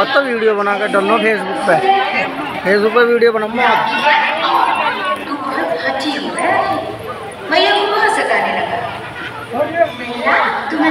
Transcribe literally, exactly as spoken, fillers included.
मौत तो वीडियो बना कर डालो फेसबुक पे, फेसबुक पे वीडियो बनाऊंगा। भैया को कहाँ से गाने लगा?